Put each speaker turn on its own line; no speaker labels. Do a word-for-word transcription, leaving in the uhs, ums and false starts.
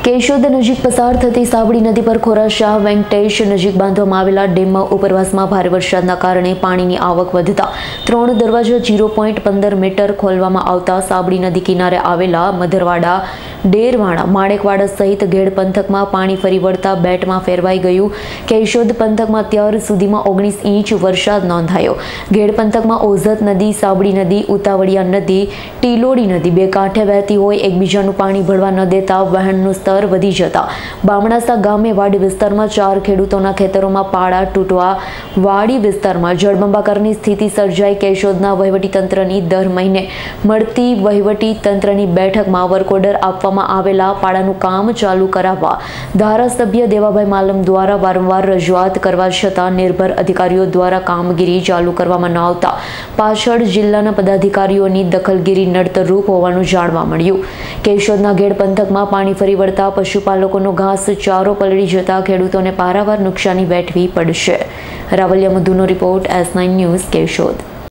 કેશોદ નજીક પસાર થતી સાબડી નદી પર ખોરાશાહ વેંકટેશ નજીક બાંધવામાં આવેલા ડેમમાં ઉપરવાસમાં ભારે વરસાદના કારણે પાણીની આવક વધતા ત્રણ દરવાજા ઝીરો પોઈન્ટ પંદર મીટર ખોલવામાં આવતા સાબડી નદી કિનારે આવેલા મધરવાડા, ડેરવાડા, માણેકવાડા સહિત ઘેડ પંથકમાં પાણી ફરી વળતા બેટમાં ફેરવાઈ ગયું। કેશોદ પંથકમાં અત્યાર સુધીમાં ઓગણીસ ઇંચ વરસાદ નોંધાયો। ઘેડ પંથકમાં ઓઝત નદી, સાબડી નદી, ઉતાવળિયા નદી, ટીલોડી નદી બે કાંઠે વહેતી હોય એકબીજાનું પાણી ભળવા ન દેતા વહેણનું સ્તર વધી જતા બામણાસા ગામે વાડી વિસ્તારમાં ચાર ખેડૂતોના ખેતરોમાં પાળા તૂટવા વાડી વિસ્તારમાં જળબંબાકારની સ્થિતિ સર્જાઈ। કેશોદના વહીવટીતંત્રની દર મહિને મળતી વહીવટીતંત્રની બેઠકમાં વર્કઓર્ડર આપવામાં આવેલા પાળાનું કામ ચાલુ કરાવવા ધારાસભ્ય દેવાભાઈ માલમ દ્વારા વારંવાર રજૂઆત કરવા છતાં નિર્ભર અધિકારીઓ દ્વારા કામગીરી ચાલુ કરવામાં ન આવતા પાછળ જિલ્લાના પદાધિકારીઓની દખલગીરી નડતરરૂપ હોવાનું જાણવા મળ્યું। કેશોદના ઘેડ પંથકમાં પાણી ફરી વળતા પશુપાલકોનો ઘાસચારો પલળી જતા ખેડૂતોને પારાવાર નુકસાની વેઠવી પડશે। રાવલિયા મધુનો રિપોર્ટ, એસ નાઇન ન્યૂઝ, કેશોદ।